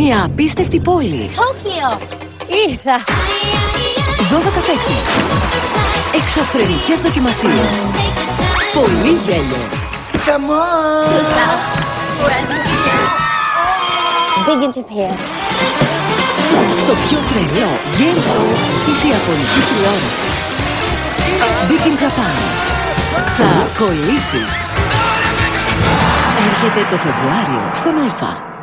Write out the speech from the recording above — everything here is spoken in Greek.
Μια απίστευτη πόλη. Τόκιο! Ήρθα! 12 παίκτες. Εξωφρενικές δοκιμασίες. Πολύ γέλιο. Come on! Big in Japan. Στο πιο τρελό game show της Ιαπωνικής τηλεόρασης. Big in Japan. Θα κολλήσεις. Έρχεται το Φεβρουάριο στον Αλφα.